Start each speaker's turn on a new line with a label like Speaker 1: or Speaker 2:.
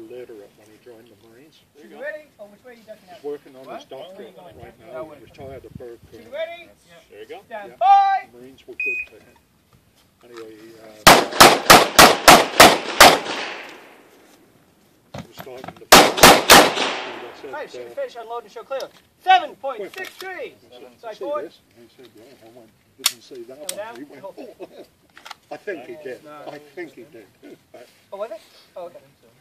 Speaker 1: illiterate when he joined the Marines.
Speaker 2: Should you ready? Oh, which way are you ducking out?
Speaker 1: He's working on his doctorate right now. He retired at Berkeley.
Speaker 2: Should you ready?
Speaker 3: Yeah. There you go.
Speaker 2: Stand by!
Speaker 1: The Marines were good to him. Anyway, he was starting to
Speaker 2: Hey, shoot the fish, unload and show clear. 7.63! Side forward.
Speaker 1: He said, yeah, I went, didn't see that one. He went, oh. I think he did. I think he did.
Speaker 2: Oh, was it? Oh, okay.